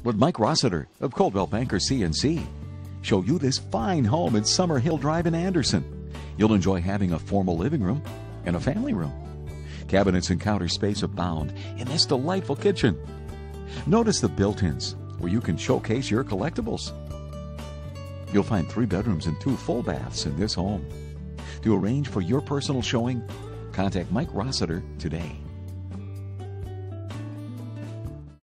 Let Mike Rossiter of Coldwell Banker CNC show you this fine home at Summer Hill Drive in Anderson. You'll enjoy having a formal living room and a family room. Cabinets and counter space abound in this delightful kitchen. Notice the built-ins where you can showcase your collectibles. You'll find 3 bedrooms and 2 full baths in this home. To arrange for your personal showing, contact Mike Rossiter today.